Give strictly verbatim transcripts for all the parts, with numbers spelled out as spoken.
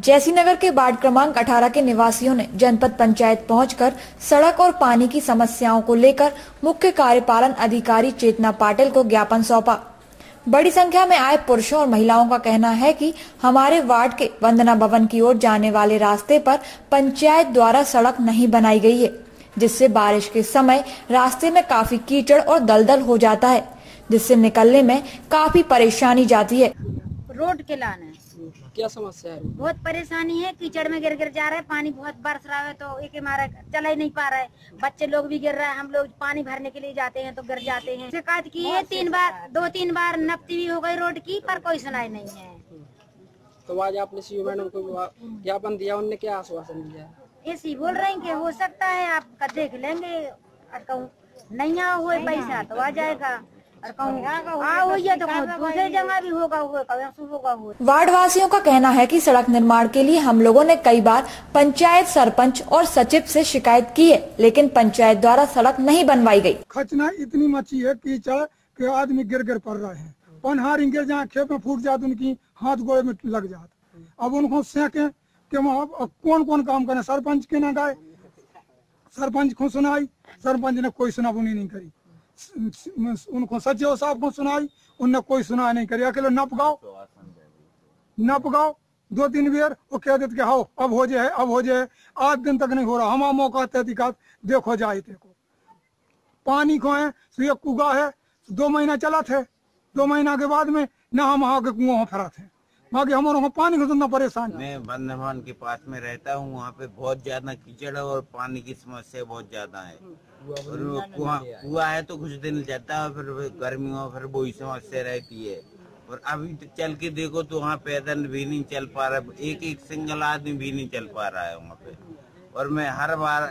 जैसी नगर के वार्ड क्रमांक अठारह के निवासियों ने जनपद पंचायत पहुंचकर सड़क और पानी की समस्याओं को लेकर मुख्य कार्यपालन अधिकारी चेतना पाटिल को ज्ञापन सौंपा। बड़ी संख्या में आए पुरुषों और महिलाओं का कहना है कि हमारे वार्ड के वंदना भवन की ओर जाने वाले रास्ते पर पंचायत द्वारा सड़क नहीं बनाई गई है, जिससे बारिश के समय रास्ते में काफी कीचड़ और दलदल हो जाता है, जिससे निकलने में काफी परेशानी जाती है। रोड के लाना क्या समस्या है? बहुत परेशानी है, कीचड़ में गिर गिर जा रहा है, पानी बहुत बरस रहा है तो एक मारा चला ही नहीं पा रहा है, बच्चे लोग भी गिर रहे हैं, हम लोग पानी भरने के लिए जाते हैं तो गिर जाते हैं। शिकायत की है तीन बार, दो तीन बार नपती भी हो गई रोड की, पर कोई सुनाई नहीं है। तो आज आपने सीओ मैडम को ज्ञापन दिया, उनने क्या आश्वासन दिया? ऐसी बोल रहे हैं कि हो सकता है आपका देख लेंगे, और नहीं आ हुए पैसा तो आ जाएगा, वार्ड वासियों का कहना है कि सड़क निर्माण के लिए हम लोगों ने कई बार पंचायत सरपंच और सचिव से शिकायत की है, लेकिन पंचायत द्वारा सड़क नहीं बनवाई गई। खचना इतनी मची है कीचड़ के आदमी गिर गिर पड़ रहे हैं, पनहारी गिर जाए, खेत में फूट जाते, उनकी हाथ गोड़े में लग जाते। अब उनको सेके के कौन कौन काम करे, सरपंच के न गए, सरपंच को सुनाई, सरपंच ने कोई सुनाबुनी नहीं करी, उनको सचिव साहब को सुनाई, उनने कोई सुनाई नहीं करी। अकेले नप गाओ नप गाओ दो तीन बेर वो कह देते हाँ अब हो जाए अब हो जाए, आज दिन तक नहीं हो रहा। हमारा मौका तहकीकात देखो जाए, देखो पानी को है तो कुआ है, दो महीना चला थे, दो महीना के बाद में न हम वहाँ के कुआं फरा थे, बाकी हमारे पानी को तो परेशान। मैं वंदना भवन के पास में रहता हूँ, वहाँ पे बहुत ज्यादा कीचड़ और पानी की समस्या बहुत ज्यादा है, और कुआं कुआं है तो कुछ दिन जाता है, फिर गर्मियों फिर वही समस्या रहती है। और अभी तो चल के देखो तो वहाँ पैदल भी नहीं चल पा रहा, एक एक सिंगल आदमी भी नहीं चल पा रहा है वहाँ पे। और मैं हर बार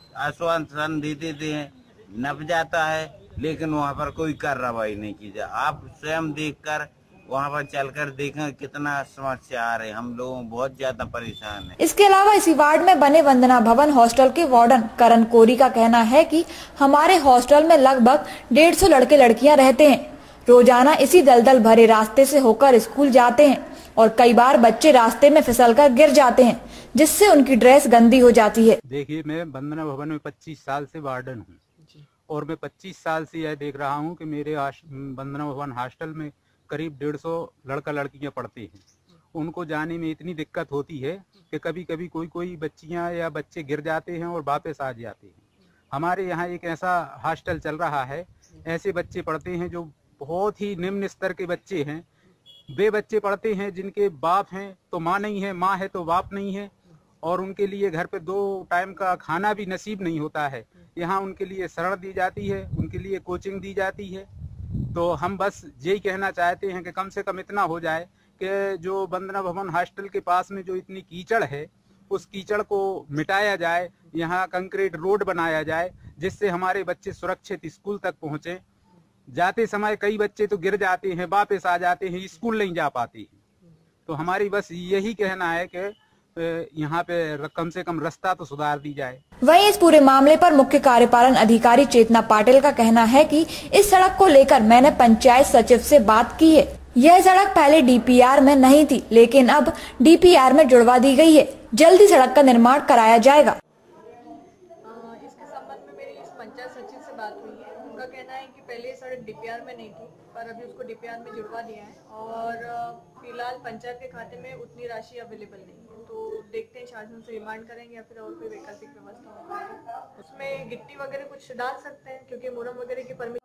आश्वासन दे देते हैं, नप जाता है, लेकिन वहाँ पर कोई कार्रवाई नहीं की जाए। आप स्वयं देख कर वहाँ पर चलकर देखें कितना समस्या आ रही है, हम लोग बहुत ज्यादा परेशान हैं। इसके अलावा इसी वार्ड में बने वंदना भवन हॉस्टल के वार्डन करण कोरी का कहना है कि हमारे हॉस्टल में लगभग डेढ़ सौ लड़के लड़कियां रहते हैं, रोजाना इसी दलदल भरे रास्ते से होकर स्कूल जाते हैं, और कई बार बच्चे रास्ते में फिसलकर गिर जाते हैं, जिससे उनकी ड्रेस गंदी हो जाती है। देखिए, मैं वंदना भवन में पच्चीस साल से वार्डन हूँ, और मैं पच्चीस साल से यह देख रहा हूँ कि मेरे वंदना भवन हॉस्टल में करीब डेढ़ सौ लड़का लड़कियां पढ़ते हैं। उनको जाने में इतनी दिक्कत होती है कि कभी कभी कोई कोई बच्चियां या बच्चे गिर जाते हैं और वापस आ जाते हैं। हमारे यहाँ एक ऐसा हॉस्टल चल रहा है, ऐसे बच्चे पढ़ते हैं जो बहुत ही निम्न स्तर के बच्चे हैं। वे बच्चे पढ़ते हैं जिनके बाप हैं तो माँ नहीं है, माँ है तो बाप नहीं है, और उनके लिए घर पे दो टाइम का खाना भी नसीब नहीं होता है। यहाँ उनके लिए शरण दी जाती है, उनके लिए कोचिंग दी जाती है। तो हम बस यही कहना चाहते हैं कि कम से कम इतना हो जाए कि जो वंदना भवन हॉस्टल के पास में जो इतनी कीचड़ है, उस कीचड़ को मिटाया जाए, यहाँ कंक्रीट रोड बनाया जाए, जिससे हमारे बच्चे सुरक्षित स्कूल तक पहुँचे। जाते समय कई बच्चे तो गिर जाते हैं, वापस आ जाते हैं, स्कूल नहीं जा पाते हैं। तो हमारी बस यही कहना है कि यहाँ पे कम से कम रास्ता तो सुधार दी जाए। वहीं इस पूरे मामले पर मुख्य कार्यपालन अधिकारी चेतना पाटिल का कहना है कि इस सड़क को लेकर मैंने पंचायत सचिव से बात की है। यह सड़क पहले डीपीआर में नहीं थी, लेकिन अब डीपीआर में जुड़वा दी गई है। जल्दी सड़क का निर्माण कराया जाएगा। इसके संबंध में मेरी इस पंचायत सचिव से बात हुई है। उनका कहना है कि पहले सड़क डीपीआर में नहीं थी, पर अभी उसको डीपीआर में जुड़वा दिया है, और फिलहाल पंचायत के खाते में उतनी राशि अवेलेबल नहीं है। तो देखते हैं, शासन से डिमांड करेंगे या फिर और कोई वैकल्पिक व्यवस्था होगा। उसमें गिट्टी वगैरह कुछ डाल सकते हैं, क्योंकि मुरम वगैरह की परमिशन।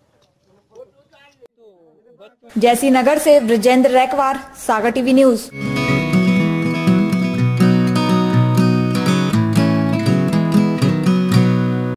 जैसी नगर से ब्रजेंद्र रैकवार, सागर टीवी न्यूज।